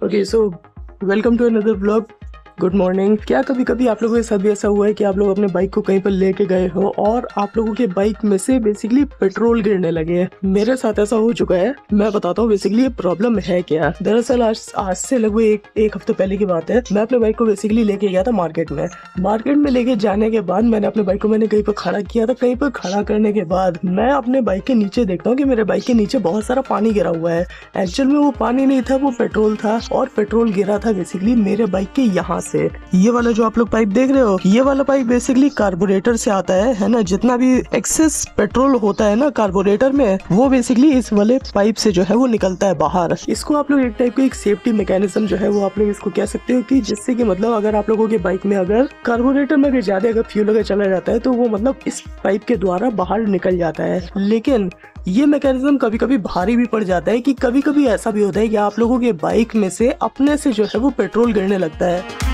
Okay so welcome to another blog. Good morning. क्या कभी कभी आप लोगों के साथ भी ऐसा हुआ है कि आप लोग अपने बाइक को कहीं पर लेके गए हो और आप लोगों के बाइक में से बेसिकली पेट्रोल गिरने लगे है? मेरे साथ ऐसा हो चुका है। मैं बताता हूँ बेसिकली ये प्रॉब्लम है क्या। दरअसल आज से लगभग एक हफ्ते पहले की बात है। मैं अपने बाइक को बेसिकली लेके गया था मार्केट में लेके जाने के बाद मैंने अपने बाइक को कहीं पर खड़ा किया था। कहीं पर खड़ा करने के बाद मैं अपने बाइक के नीचे देखता हूँ कि मेरे बाइक के नीचे बहुत सारा पानी गिरा हुआ है। एक्चुअल में वो पानी नहीं था, वो पेट्रोल था और पेट्रोल गिरा था बेसिकली मेरे बाइक के यहाँ से। ये वाला जो आप लोग पाइप देख रहे हो, ये वाला पाइप बेसिकली कार्बोरेटर से आता है ना। जितना भी एक्सेस पेट्रोल होता है ना कार्बोरेटर में, वो बेसिकली इस वाले पाइप से जो है वो निकलता है बाहर। इसको आप लोग एक टाइप का एक सेफ्टी मैकेनिज्म जो है वो आप लोग इसको कह सकते हो कि जिससे कि मतलब अगर आप लोगों के बाइक में अगर कार्बोरेटर में अगर फ्यूल अगर चला जाता है तो वो मतलब इस पाइप के द्वारा बाहर निकल जाता है। लेकिन ये मैकेनिज्म कभी कभी भारी भी पड़ जाता है कि कभी कभी ऐसा भी होता है कि आप लोगों के बाइक में से अपने से जो है वो पेट्रोल गिरने लगता है।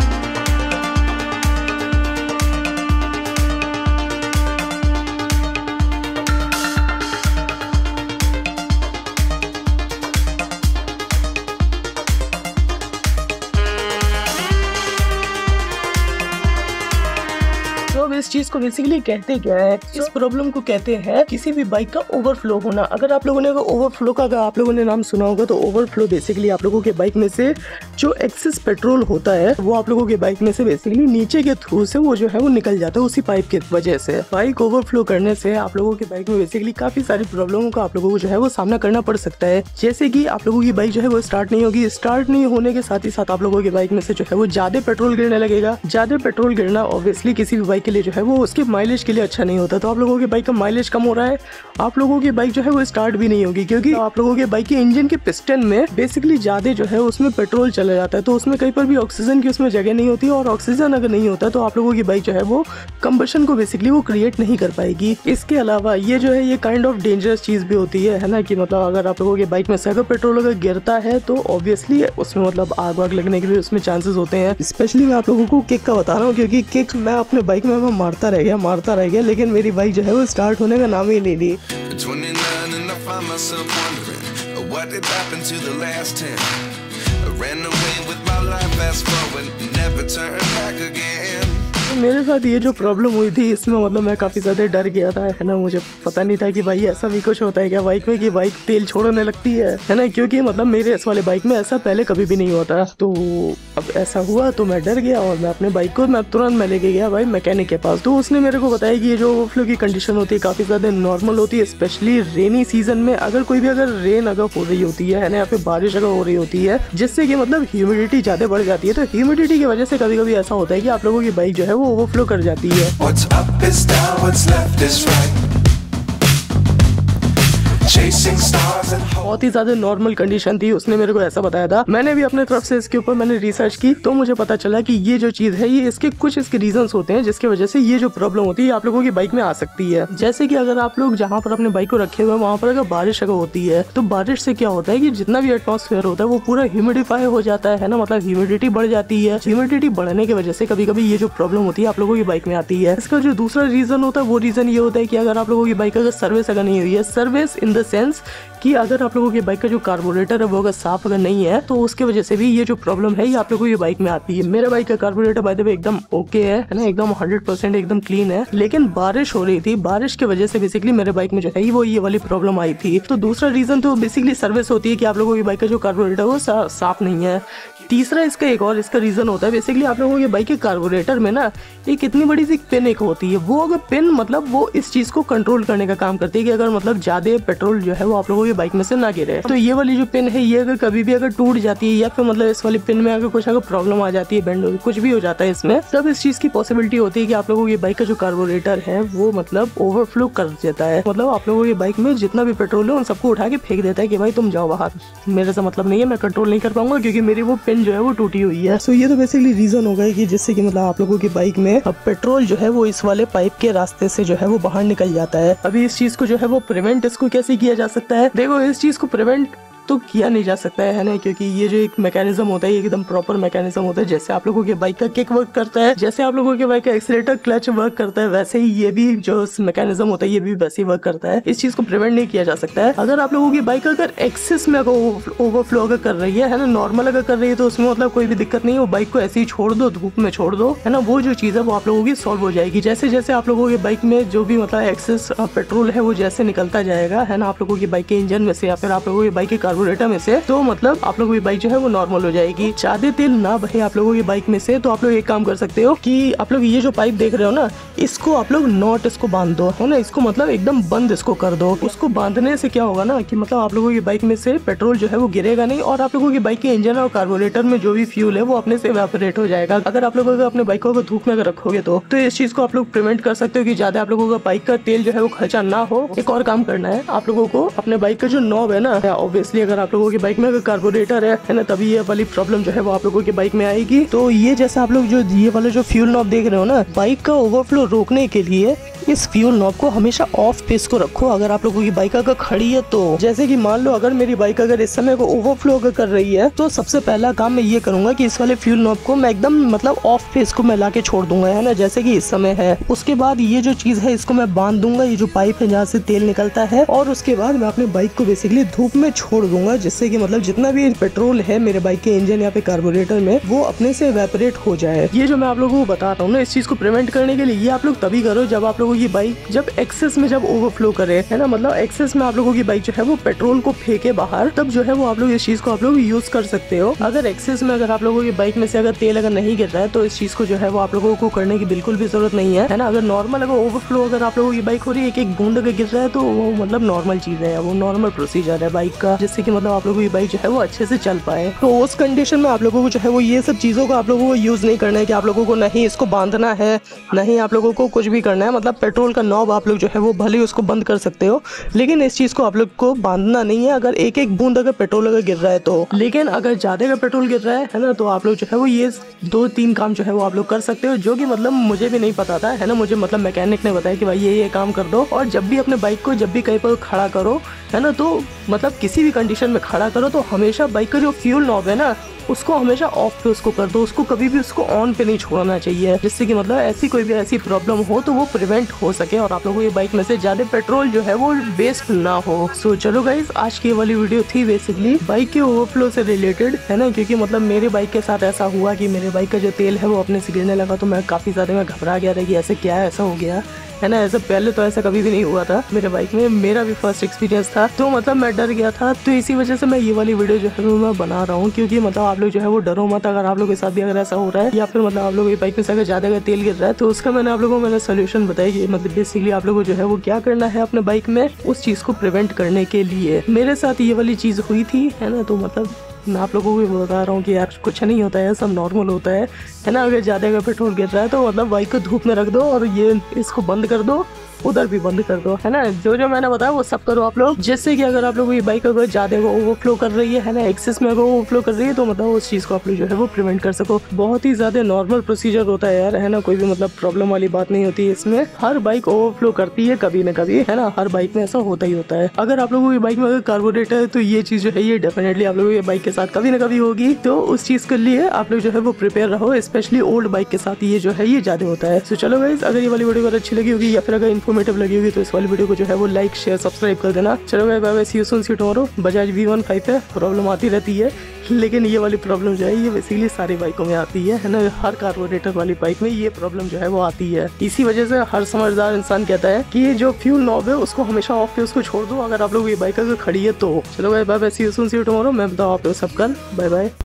तो अब इस चीज को बेसिकली कहते क्या है, इस प्रॉब्लम को कहते हैं किसी भी बाइक का ओवरफ्लो होना। अगर आप लोगों ने ओवरफ्लो का आप लोगों ने नाम सुना होगा तो ओवरफ्लो बेसिकली आप लोगों के बाइक में से जो एक्सेस पेट्रोल होता है वो आप लोगों के बाइक में से बेसिकली नीचे के थ्रू से वो जो है वो निकल जाता है उसी पाइप की वजह से। बाइक ओवरफ्लो करने से आप लोगों के बाइक में बेसिकली काफी सारी प्रॉब्लमों का आप लोगों को जो है वो सामना करना पड़ सकता है। जैसे कि आप लोगों की बाइक जो है वो स्टार्ट नहीं होगी। स्टार्ट नहीं होने के साथ ही साथ आप लोगों की बाइक में से जो है वो ज्यादा पेट्रोल गिरने लगेगा। ज्यादा पेट्रोल गिरना ऑब्वियसली किसी भी बाइक के लिए जो है वो उसके माइलेज के लिए अच्छा नहीं होता। तो आप लोगों की बाइक का माइलेज कम हो रहा है, आप लोगों की बाइक जो है वो स्टार्ट भी नहीं होगी क्योंकि आप लोगों के बाइक के इंजन के पिस्टन में बेसिकली ज्यादा जो है उसमें पेट्रोल चला जाता है। तो उसमें कहीं पर भी ऑक्सीजन की उसमें जगह नहीं होती और ऑक्सीजन अगर नहीं होता तो आप लोगों की बाइक जो है वो कंबशन को बेसिकली वो क्रिएट नहीं कर पाएगी। इसके अलावा ये जो है ये काइंड ऑफ डेंजरस चीज भी होती है ना, कि मतलब अगर आप लोगों के बाइक में से अगर पेट्रोल अगर गिरता है तो ऑब्वियसली उसमें मतलब आग वाग लगने के भी उसमें चांसेस होते हैं। स्पेशली मैं आप लोगों को किक का बता रहा हूँ क्योंकि किक मैं अपने बाइक में मारता रह गया, लेकिन मेरी बाइक जो है वो स्टार्ट होने का नाम ही नहीं ली। मेरे साथ ये जो प्रॉब्लम हुई थी इसमें मतलब मैं काफ़ी ज़्यादा डर गया था, है ना। मुझे पता नहीं था कि भाई ऐसा भी कुछ होता है क्या बाइक में कि बाइक तेल छोड़ने लगती है ना, क्योंकि मतलब मेरे इस वाले बाइक में ऐसा पहले कभी भी नहीं होता। तो अब ऐसा हुआ तो मैं डर गया और मैं अपने बाइक को तुरंत लेके गया भाई मैकेनिक के पास। तो उसने मेरे को बताया कि ये जो ओवरफ्लो की कंडीशन होती है काफ़ी ज़्यादा नॉर्मल होती है, स्पेशली रेनी सीजन में। अगर कोई भी अगर रेन अगर हो रही होती है ना, या फिर बारिश अगर हो रही होती है जिससे कि मतलब ह्यूमिडिटी ज़्यादा बढ़ जाती है, तो ह्यूमिडिटी की वजह से कभी कभी ऐसा होता है कि आप लोगों की बाइक जो है वो ओवरफ्लो कर जाती है। बहुत ही ज्यादा नॉर्मल कंडीशन थी, उसने मेरे को ऐसा बताया था। मैंने भी अपने तरफ से इसके ऊपर मैंने रिसर्च की तो मुझे पता चला कि ये जो चीज है ये इसके कुछ रीजंस होते हैं जिसकी वजह से ये जो प्रॉब्लम होती है आप लोगों की बाइक में आ सकती है। जैसे कि अगर आप लोग जहाँ पर अपने बाइक को रखे हुए हैं वहाँ पर अगर बारिश अगर होती है तो बारिश से क्या होता है कि जितना भी एटमॉस्फेयर होता है वो पूरा ह्यूमिडिफाई हो जाता है ना, मतलब ह्यूमिडिटी बढ़ जाती है। ह्यूमिडिटी बढ़ने की वजह से कभी कभी ये जो प्रॉब्लम होती है आप लोगों की बाइक में आती है। इसका जो दूसरा रीजन होता है वो रीजन ये होता है कि अगर आप लोगों की बाइक अगर सर्विस अगर नहीं हुई है, सर्विस इन द सेंस कि अगर आप लोगों की बाइक का जो कार्बोरेटर है वो अगर साफ अगर नहीं है तो उसके वजह से भी ये जो प्रॉब्लम है ये आप लोगों की बाइक में आती है। मेरे बाइक का कार्बोरेटर बाय द वे एकदम ओके है ना, एकदम 100% एकदम क्लीन है। लेकिन बारिश हो रही थी, बारिश की वजह से बेसिकली मेरे बाइक में जो है वो ये वाली प्रॉब्लम आई थी। तो दूसरा रीजन तो बेसिकली सर्विस होती है कि आप लोगों की बाइक का जो कार्बोरेटर वो साफ नहीं है। तीसरा इसका एक और इसका रीजन होता है बेसिकली आप लोगों के बाइक के कार्बोरेटर में ना एक इतनी बड़ी सी पिन एक होती है। वो अगर पिन मतलब वो इस चीज को कंट्रोल करने का काम करती है कि अगर मतलब ज्यादा पेट्रोल जो है वो आप लोगों की बाइक में से ना गिरे। तो ये वाली जो पिन है ये अगर कभी भी अगर टूट जाती है या फिर मतलब इस वाली पिन में अगर कुछ अगर प्रॉब्लम आ जाती है, बेंड कुछ भी हो जाता है इसमें, तब इस चीज की पॉसिबिलिटी होती है कि आप लोगों की बाइक का जो कार्बोरेटर है वो मतलब ओवरफ्लो कर देता है। मतलब आप लोगों की बाइक में जितना भी पेट्रोल है उन सबको उठा के फेंक देता है कि भाई तुम जाओ बाहर, मेरे से मतलब नहीं है, मैं कंट्रोल नहीं कर पाऊंगा क्योंकि मेरी वो पिन जो है वो टूटी हुई है। सो ये तो बेसिकली रीजन हो गया कि जिससे कि मतलब आप लोगों की बाइक में अब पेट्रोल जो है वो इस वाले पाइप के रास्ते से जो है वो बाहर निकल जाता है। अभी इस चीज को जो है वो प्रिवेंट इसको कैसे किया जा सकता है? देखो इस चीज को प्रिवेंट तो किया नहीं जा सकता है ना, क्योंकि ये जो एक मैकेनिज्म होता है ये एकदम प्रॉपर मैकेनिज्म होता है। जैसे आप लोगों के बाइक का किक वर्क करता है, जैसे आप लोगों के बाइक का एक्सीलेटर क्लच वर्क करता है, वैसे ही ये भी जो मैकेनिज्म होता है ये भी वैसे ही वर्क करता है। इस चीज को प्रिवेंट नहीं किया जा सकता है। अगर आप लोगों की बाइक अगर एक्सेस में ओवरफ्लो अगर कर रही है ना, नॉर्मल अगर कर रही है तो उसमें मतलब कोई भी दिक्कत नहीं है, वो बाइक को ऐसे ही छोड़ दो, धूप में छोड़ दो, है ना, वो जो चीज है वो आप लोगों की सॉल्व हो जाएगी। जैसे जैसे आप लोगों की बाइक में जो भी मतलब एक्सेस पेट्रोल है वो जैसे निकलता जाएगा, है ना, आप लोगों की बाइक के इंजन में से या फिर आप लोगों की बाइक के कार्बोरेटर में से, तो मतलब आप लोगों की बाइक जो है वो नॉर्मल हो जाएगी। ज्यादा तेल ना बहे आप लोगों की बाइक में से, तो आप लोग एक काम कर सकते हो कि आप लोग ये जो पाइप देख रहे हो ना, इसको आप लोग नॉट इसको बांध दो, है ना, इसको मतलब एकदम बंद इसको कर दो। उसको बांधने से क्या होगा ना कि मतलब आप लोगों की बाइक में से पेट्रोल जो है वो गिरेगा नहीं, और आप लोगों की बाइक के इंजन और कार्बोरेटर में जो भी फ्यूल है वो अपने से इवेपोरेट हो जाएगा। अगर आप लोग अपने बाइक को धूप में रखोगे तो इस चीज को आप लोग प्रिवेंट कर सकते हो कि ज्यादा आप लोगों का बाइक का तेल जो है वो खर्चा ना हो। एक और काम करना है, आप लोगों को अपने बाइक का जो नॉब है ना, ऑब्वियसली अगर आप लोगों की बाइक में अगर कार्बोरेटर है ना, तभी ये वाली प्रॉब्लम जो है वो आप लोगों की बाइक में आएगी। तो ये जैसे आप लोग जो ये वाला जो फ्यूल नॉब देख रहे हो ना, बाइक का ओवरफ्लो रोकने के लिए इस फ्यूल नॉब को हमेशा ऑफ पेस को रखो। अगर आप लोगों की बाइक अगर खड़ी है तो जैसे कि मान लो अगर मेरी बाइक अगर इस समय को ओवरफ्लो अगर कर रही है, तो सबसे पहला काम मैं ये करूंगा कि इस वाले फ्यूल नॉब को मैं एकदम मतलब ऑफ पेस को मैं लाके छोड़ दूंगा, है ना, जैसे कि इस समय है। उसके बाद ये जो चीज है इसको मैं बांध दूंगा, ये जो पाइप है जहाँ से तेल निकलता है, और उसके बाद मैं अपनी बाइक को बेसिकली धूप में छोड़ दूंगा, जिससे कि मतलब जितना भी पेट्रोल है मेरे बाइक के इंजन या फिर कार्बोरेटर में वो अपने से इवेपोरेट हो जाए। ये जो मैं आप लोगों को बता रहा हूँ ना, इस चीज को प्रिवेंट करने के लिए ये आप लोग तभी करो जब आप लोगों की बाइक जब एक्सेस में जब ओवरफ्लो करे, है ना, मतलब एक्सेस में आप लोगों की बाइक जो है वो पेट्रोल को फेंके बाहर, तब जो है वो आप लोग इस चीज को आप लोग यूज कर सकते हो। अगर एक्सेस में अगर आप लोगों की बाइक में से अगर तेल अगर नहीं गिर रहा है तो इस चीज को जो है वो आप लोगों को करने की बिल्कुल भी जरूरत नहीं है ना। अगर नॉर्मल अगर ओवरफ्लो अगर आप लोगों की बाइक हो रही है, एक एक बूंद अगर गिर रहा है, तो वो मतलब नॉर्मल चीज है, वो नॉर्मल प्रोसीजर है बाइक का, जिससे कि मतलब आप लोगों की बाइक जो है वो अच्छे से चल पाए। तो उस कंडीशन में आप लोगों को जो है वो ये सब चीजों को आप लोगों को यूज नहीं करना है कि आप लोगों को नहीं इसको बांधना है, नहीं आप लोगों को कुछ भी करना है। मतलब पेट्रोल का नॉब आप लोग जो है वो भले उसको बंद कर सकते हो, लेकिन इस चीज को आप लोग को बांधना नहीं है अगर एक एक बूंद अगर पेट्रोल अगर गिर रहा है तो। लेकिन अगर ज्यादा का पेट्रोल गिर रहा है ना, तो आप लोग जो है वो ये 2-3 काम जो है वो आप लोग कर सकते हो, जो कि मतलब मुझे भी नहीं पता था, है ना, मुझे मतलब मैकेनिक ने बताया कि भाई ये काम कर दो। और जब भी अपने बाइक को जब भी कहीं पर खड़ा करो, है ना, तो मतलब किसी भी कंडीशन में खड़ा करो तो हमेशा बाइक का जो फ्यूल नॉब है ना उसको हमेशा ऑफ पे उसको कर दो, उसको कभी भी उसको ऑन पे नहीं छोड़ना चाहिए, जिससे कि मतलब ऐसी कोई भी ऐसी प्रॉब्लम हो तो वो प्रिवेंट हो सके और आप लोगों की बाइक में से ज्यादा पेट्रोल जो है वो वेस्ट ना हो। सो चलो गाइस, आज की वाली वीडियो थी बेसिकली बाइक के ओवरफ्लो से रिलेटेड, है ना, क्योंकि मतलब मेरे बाइक के साथ ऐसा हुआ कि मेरे बाइक का जो तेल है वो अपने से गिरने लगा, तो मैं काफी ज्यादा मैं घबरा गया था कि ऐसे क्या है, ऐसा हो गया, है ना। ऐसा पहले तो ऐसा कभी भी नहीं हुआ था मेरे बाइक में, मेरा भी फर्स्ट एक्सपीरियंस था, तो मतलब मैं डर गया था। तो इसी वजह से मैं ये वाली वीडियो जो है वो मैं बना रहा हूँ, क्योंकि मतलब आप लोग जो है वो डरो मत। अगर आप लोग के साथ भी अगर ऐसा हो रहा है या फिर मतलब आप लोग की बाइक में से अगर ज्यादा अगर तेल गिर रहा है, तो उसका मैंने आप लोगों को मैंने सोल्यूशन बताया कि मतलब बेसिकली आप लोगों को जो है वो क्या करना है अपने बाइक में उस चीज को प्रिवेंट करने के लिए। मेरे साथ ये वाली चीज हुई थी, है ना, तो मतलब मैं आप लोगों को भी बता रहा हूँ कि यार कुछ नहीं होता है, सब नॉर्मल होता है ना। अगर ज्यादा अगर पेट्रोल गिर रहा है तो मतलब बाइक को धूप में रख दो और ये इसको बंद कर दो, उधर भी बंद कर दो, है ना। जो जो मैंने बताया वो सब करो आप लोग, जिससे कि अगर आप लोगों की बाइक अगर ज्यादा ओवरफ्लो कर रही है ना, एक्सेस में अगर ओवरफ्लो कर रही है, तो मतलब उस चीज को आप लोग जो है वो प्रिवेंट कर सको। बहुत ही ज्यादा नॉर्मल प्रोसीजर होता है यार, है ना, कोई भी मतलब प्रॉब्लम वाली बात नहीं होती है इसमें। हर बाइक ओवरफ्लो करती है कभी न कभी, है ना, हर बाइक में ऐसा होता ही होता है। अगर आप लोगों की बाइक में अगर कार्बोरेटर है तो ये चीज जो है ये डेफिनेटली आप लोगों की बाइक के साथ कभी न कभी होगी, तो उस चीज के लिए आप लोग जो है वो प्रिपेयर रहो, स्पेशली ओल्ड बाइक के साथ ये जो है ये ज्यादा होता है। तो चलो गाइस, अगर ये वाली वीडियो अगर अच्छी लगी होगी या फिर अगर इन्फॉर्मेटिव लगी होगी तो इस वाली वीडियो को जो है वो लाइक शेयर सब्सक्राइब कर देना। चलो guys, bye bye, see you soon, see you tomorrow. Bajaj V15 है, प्रॉब्लम आती रहती है, लेकिन ये वाली प्रॉब्लम जो है ये बेसिकली सारी बाइकों में आती है ना, हर कार्बोरेटर वाली बाइक में ये प्रॉब्लम जो है वो आती है। इसी वजह से हर समझदार इंसान कहता है कि ये जो फ्यूल नॉब है उसको हमेशा ऑफ पे उसको छोड़ दो अगर आप लोग ये बाइक अगर खड़ी है तो। चलो guys, bye bye, see you soon, see you tomorrow. मैं बताऊँ आप लोग सब कल, बाय बाय।